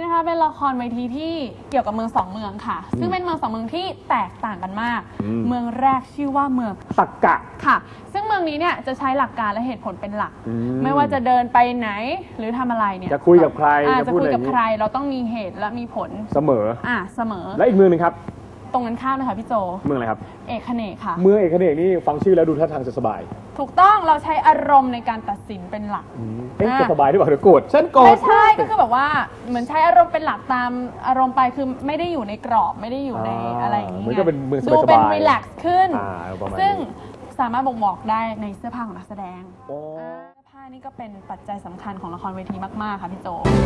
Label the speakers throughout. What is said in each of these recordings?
Speaker 1: นะคะเป็นละครเวทีที่เกี่ยวกับเมืองสองเมืองค่ะซึ่งเป็นเมืองสองเมืองที่แตกต่างกันมากเมืองแรกชื่อว่าเมือง
Speaker 2: ตักกะ
Speaker 1: ค่ะซึ่งเมืองนี้เนี่ยจะใช้หลักการและเหตุผลเป็นหลักไม่ว่าจะเดินไปไหนหรือทำอะไรเนี่ย
Speaker 2: จะคุยกับใคร
Speaker 1: จะคุยกับใครเราต้องมีเหตุและมีผล
Speaker 2: เสมอ
Speaker 1: เสมอ
Speaker 2: และอีกเมืองนึงครับ
Speaker 1: ตรงกันข้ามเลยค่ะพี่โจ
Speaker 2: เมืองอะไรครับ
Speaker 1: เอกเขนกค่ะ
Speaker 2: เมืองเอกเขนกนี่ฟังชื่อแล้วดูท่าทางจะสบาย
Speaker 1: ถูกต้องเราใช้อารมณ์ในการตัดสินเป็นหลัก
Speaker 2: จะสบายหรือเปล่าเดี๋ยวโกรธฉันโกรธ
Speaker 1: ไม่ใช่ก็คือแบบว่าเหมือนใช้อารมณ์เป็นหลักตามอารมณ์ไปคือไม่ได้อยู่ในกรอบไม่ได้อยู่ในอะไรอย่างเงี้ย
Speaker 2: มันก็เป็นเมืองสบาย
Speaker 1: ดูเป็นรีแลกซ์ขึ้นซึ่งสามารถบ่งบอกได้ในเสื้อผ้าของนักแสดงเสื้อผ้านี่ก็เป็นปัจจัยสำคัญของละครเวทีมากๆค่ะพี่โจ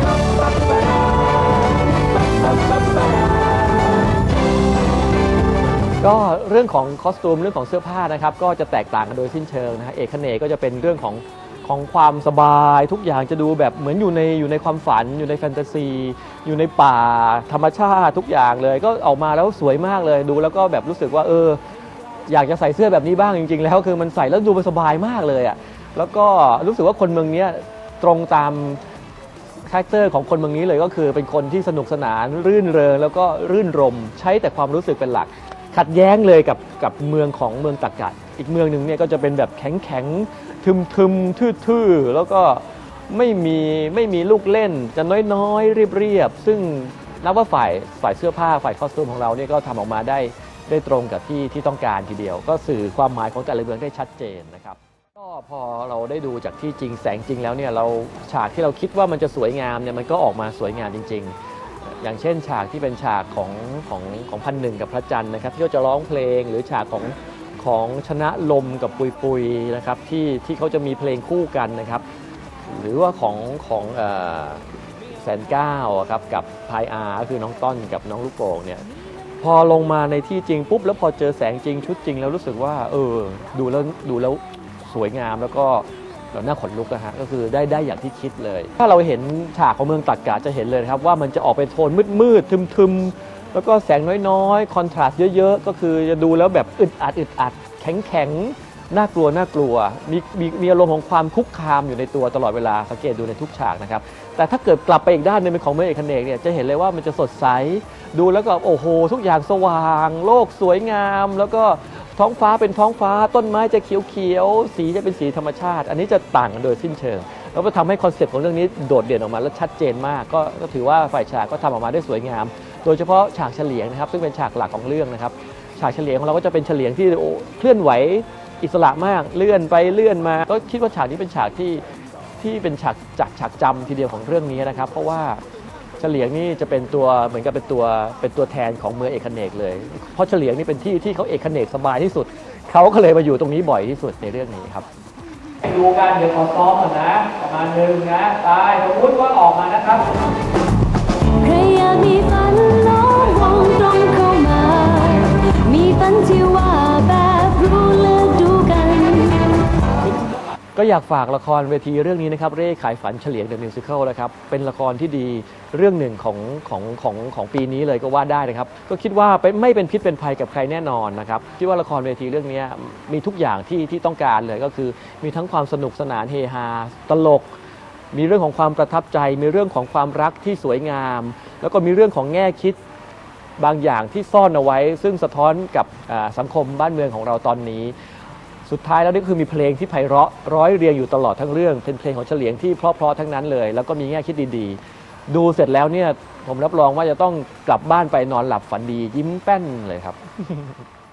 Speaker 3: ก็เรื่องของคอสตูมเรื่องของเสื้อผ้านะครับก็จะแตกต่างกันโดยสิ้นเชิงนะฮะเอกเขนกก็จะเป็นเรื่องของความสบายทุกอย่างจะดูแบบเหมือนอยู่ในความฝันอยู่ในแฟนตาซีอยู่ในป่าธรรมชาติทุกอย่างเลยก็ออกมาแล้วสวยมากเลยดูแล้วก็แบบรู้สึกว่าอยากจะใส่เสื้อแบบนี้บ้างจริงๆแล้วคือมันใส่แล้วดูมันสบายมากเลยอ่ะแล้วก็รู้สึกว่าคนเมืองนี้ตรงตามคาแรคเตอร์ของคนเมืองนี้เลยก็คือเป็นคนที่สนุกสนานรื่นเริงแล้วก็รื่นรมใช้แต่ความรู้สึกเป็นหลักขัดแย้งเลยกับเมืองของเมืองตักกะอีกเมืองหนึ่งเนี่ยก็จะเป็นแบบแข็งทึมทื่อๆแล้วก็ไม่มีลูกเล่นจะน้อยๆเรียบๆซึ่งนับว่าฝ่ายเสื้อผ้าฝ่ายคอสตูมของเราเนี่ยก็ทำออกมาได้ตรงกับที่ต้องการทีเดียวก็สื่อความหมายของแต่ละเมืองได้ชัดเจนนะครับก็พอเราได้ดูจากที่จริงแสงจริงแล้วเนี่ยเราฉากที่เราคิดว่ามันจะสวยงามเนี่ยมันก็ออกมาสวยงามจริงๆอย่างเช่นฉากที่เป็นฉากของพันหนึ่งกับพระจันทร์นะครับที่เขาจะร้องเพลงหรือฉากของชนะลมกับปุยนะครับที่เขาจะมีเพลงคู่กันนะครับหรือว่าของแสนเก้าครับกับพายอาก็คือน้องต้นกับน้องลูกโป่งเนี่ยพอลงมาในที่จริงปุ๊บแล้วพอเจอแสงจริงชุดจริงแล้วรู้สึกว่าดูแล้วสวยงามแล้วก็หน้าขนลุกนะฮะก็คือได้อย่างที่คิดเลยถ้าเราเห็นฉากของเมืองตักกะจะเห็นเลยครับว่ามันจะออกเป็นโทนมืดทึมแล้วก็แสงน้อยคอนทราสต์เยอะๆก็คือจะดูแล้วแบบอึดอัดแข็งน่ากลัวมีอารมณ์ของความคุกคามอยู่ในตัวตลอดเวลาสังเกตดูในทุกฉากนะครับแต่ถ้าเกิดกลับไปอีกด้านนึงเป็นของเมืองเอกเขนกเนี่ยจะเห็นเลยว่ามันจะสดใสดูแล้วก็โอ้โหทุกอย่างสว่างโลกสวยงามแล้วก็ท้องฟ้าเป็นท้องฟ้าต้นไม้จะเขียวสีจะเป็นสีธรรมชาติอันนี้จะต่างกันโดยสิ้นเชิงแล้วก็ทำให้คอนเซ็ปต์ของเรื่องนี้โดดเด่นออกมาและชัดเจนมากก็ถือว่าฝ่ายฉากก็ทำออกมาได้สวยงามโดยเฉพาะฉากเฉลียงนะครับซึ่งเป็นฉากหลักของเรื่องนะครับฉากเฉลียงของเราก็จะเป็นเฉลียงที่เคลื่อนไหวอิสระมากเลื่อนไปเลื่อนมาก็คิดว่าฉากนี้เป็นฉากที่เป็นฉากจำทีเดียวของเรื่องนี้นะครับเพราะว่าเฉลียงนี่จะเป็นตัวเหมือนกับเป็นตัวแทนของเมืองเอกเขนกเลยเพราะเฉลียงนี่เป็นที่เขาเอกเขนกสบายที่สุดเขาก็เลยมาอยู่ตรงนี้บ่อยที่สุดในเรื่องนี้ครับดูกันเดี๋ยวขอซ้อมก่อนนะประมาณนึงนะตายสมมติว่าออกมานะครับ
Speaker 4: ใครอยากมีฝันล้อมวงตรงเข้ามามีฝันที่ว่าแบบรู้เลือกดูกัน
Speaker 3: ก็อยากฝากละครเวทีเรื่องนี้นะครับเร่ขายฝันเฉลียงเดอะมิวสิคัลนะครับเป็นละครที่ดีเรื่องหนึ่งของปีนี้เลยก็ว่าได้นะครับก็คิดว่าไม่เป็นพิษเป็นภัยกับใครแน่นอนนะครับคิดว่าละครเวทีเรื่องนี้มีทุกอย่างที่ต้องการเลยก็คือมีทั้งความสนุกสนานเฮฮาตลกมีเรื่องของความประทับใจมีเรื่องของความรักที่สวยงามแล้วก็มีเรื่องของแง่คิดบางอย่างที่ซ่อนเอาไว้ซึ่งสะท้อนกับสังคมบ้านเมืองของเราตอนนี้สุดท้ายแล้วนี่คือมีเพลงที่ไพเราะร้อยเรียงอยู่ตลอดทั้งเรื่องเป็นเพลงของเฉลียงที่เพราะทั้งนั้นเลยแล้วก็มีแง่คิดดีๆดูเสร็จแล้วเนี่ยผมรับรองว่าจะต้องกลับบ้านไปนอนหลับฝันดียิ้มแป้นเลยครับ